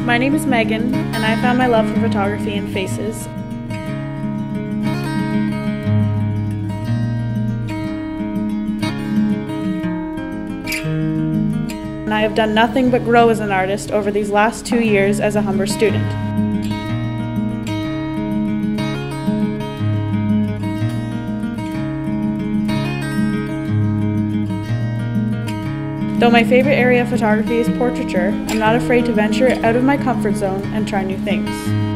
My name is Megan, and I found my love for photography in faces. And I have done nothing but grow as an artist over these last 2 years as a Humber student. Though my favorite area of photography is portraiture, I'm not afraid to venture out of my comfort zone and try new things.